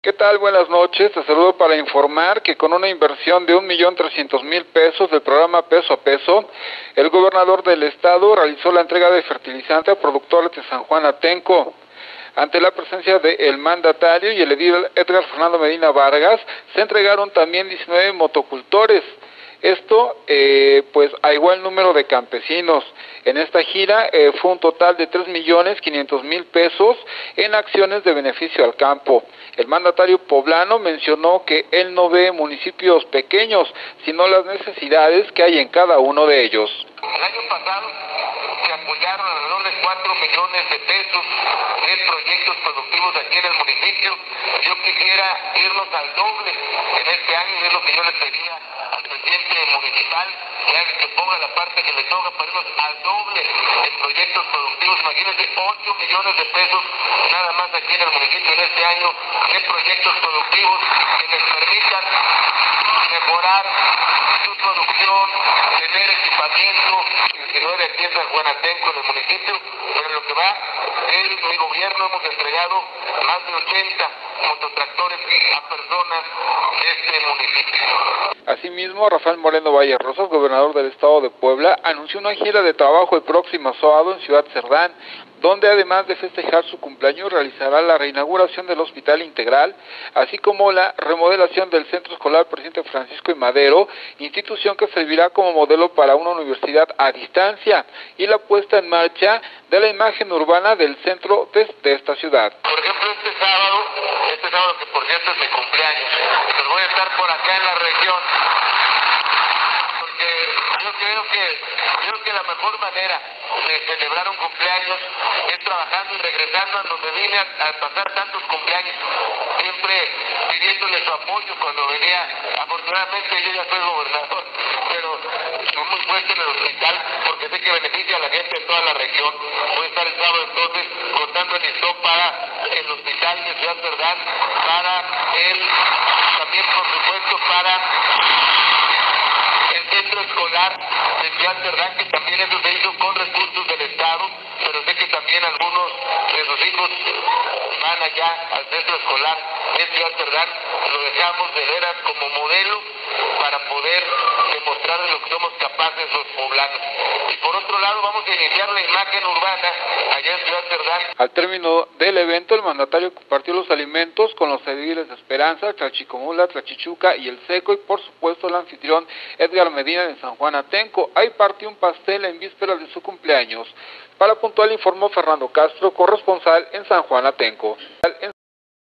¿Qué tal? Buenas noches. Te saludo para informar que con una inversión de 1.300.000 pesos del programa Peso a Peso, el gobernador del estado realizó la entrega de fertilizante a productores de San Juan Atenco. Ante la presencia del mandatario y el edil Edgar Fernando Medina Vargas, se entregaron también 19 motocultores. Esto, pues, a igual número de campesinos. En esta gira fue un total de 3.500.000 pesos en acciones de beneficio al campo. El mandatario poblano mencionó que él no ve municipios pequeños, sino las necesidades que hay en cada uno de ellos. El año pasado se apoyaron alrededor de 4 millones de pesos en proyectos productivos aquí en el municipio. Yo quisiera irnos al doble en este año, y es lo que yo le pedía al presidente municipal, que ponga la parte que le toca para irnos al doble en proyectos productivos. Imagínense, 8 millones de pesos nada más aquí en el municipio en este año en proyectos productivos que les permitan mejorar su producción, tener equipamiento, interior de aquí en San Juan Atenco, en el municipio. Pero en lo que va mi gobierno hemos entregado más de 80 mototractores a personas de este municipio. Asimismo, Rafael Moreno Valle Rosas, gobernador del estado de Puebla, anunció una gira de trabajo el próximo sábado en Ciudad Cerdán, donde además de festejar su cumpleaños realizará la reinauguración del Hospital Integral, así como la remodelación del Centro Escolar Presidente Francisco I. Madero, institución que servirá como modelo para una universidad a distancia, y la puesta en marcha de la imagen urbana del centro de esta ciudad. Por ejemplo, este sábado que por cierto es mi cumpleaños, pues voy a estar por acá en la región, porque yo creo que la mejor manera de celebrar un cumpleaños es trabajando y regresando a donde vine a pasar tantos cumpleaños, siempre pidiéndole su apoyo cuando venía. Afortunadamente yo ya soy gobernador, pero estoy muy fuerte en el hospital porque sé que beneficia a la gente de toda la región. Voy a estar el sábado entonces contando el listón para el hospital de Ciudad Cerdán, también por supuesto para el centro escolar de Ciudad Cerdán, que también eso se hizo con recursos del Estado, pero sé que también algunos de sus hijos van allá al centro escolar de Ciudad Cerdán. Lo dejamos de veras como modelo para poder demostrar de lo que somos capaces los poblanos. Y por otro lado vamos a iniciar la imagen urbana allá en Ciudad Cerdán. Al término del evento, el mandatario compartió los alimentos con los ediles de Esperanza, Tlaxicomula, Tlachichuca y El Seco, y por supuesto el anfitrión Edgar Medina de San Juan Atenco. Ahí partió un pastel en vísperas de su cumpleaños. Para Puntual informó Fernando Castro, corresponsal en San Juan Atenco.